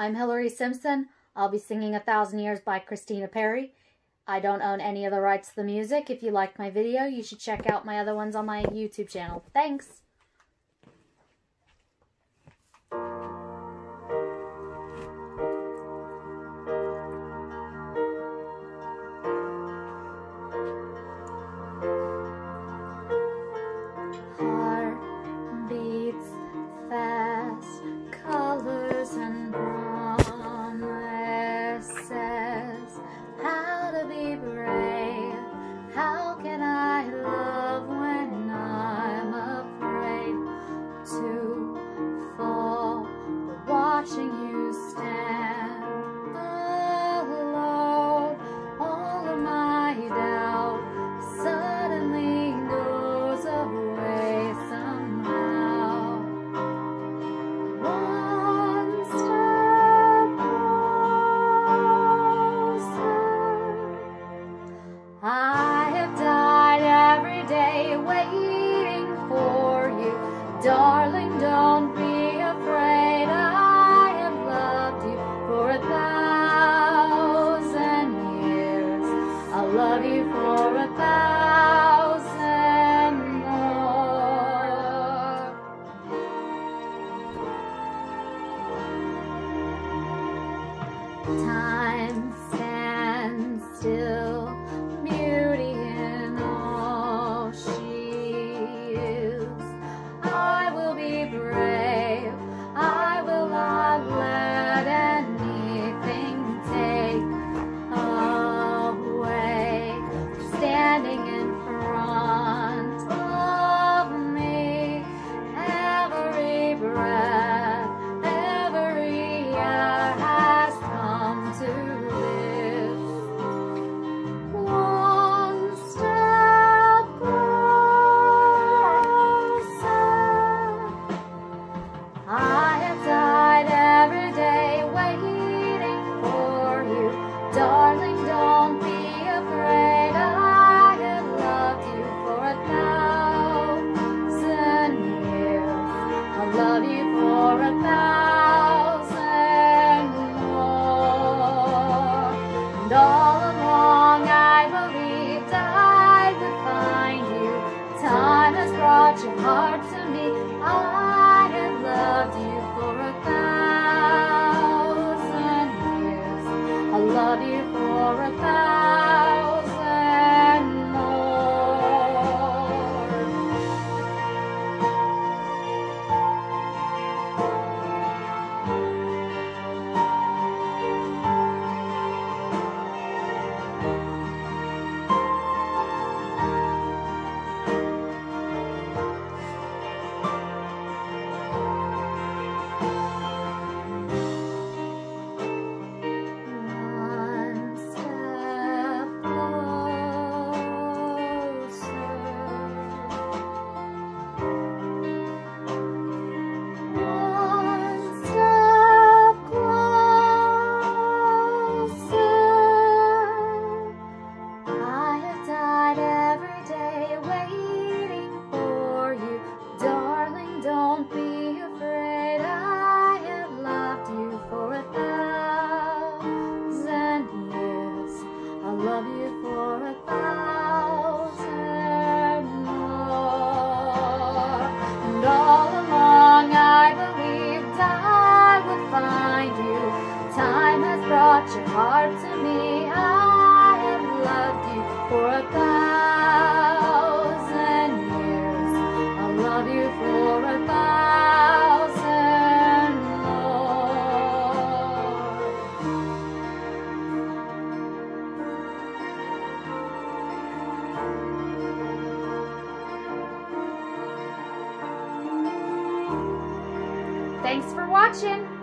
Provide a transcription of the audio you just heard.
I'm Hillary Simpson. I'll be singing 1,000 Years by Christina Perri. I don't own any of the rights to the music. If you liked my video, you should check out my other ones on my YouTube channel. Thanks! Heart beats fast, colors and promises. How to be brave, how can I love when I'm afraid to fall, but watching you stand alone, all of my doubt suddenly goes away somehow. One step closer. I have died every day waiting for you. Darling, don't be afraid. I have loved you for 1,000 years. I'll love you for 1,000 more. Time stands still, beauty in all she is. I will be brave, I will not let anything take away. Standing in front of me, every breath, every hour has come to this. One step closer. I have died every day waiting for you. Darling, don't be afraid. I have loved you for 1,000 years. I'll love you for 1,000 more. And all along I believed I would find you. Time has brought your heart to me. I have loved you for 1,000 years. I'll love you for 1,000 more. One step closer. One step closer. I have died every day waiting for you. Darling, don't be afraid. I have loved you for 1,000 years. I'll love you for 1,000 more. And all along I believed I would find you. Time has brought your heart to me. I have loved you for 1,000 years. I'll love you for 1,000 more. Thanks for watching.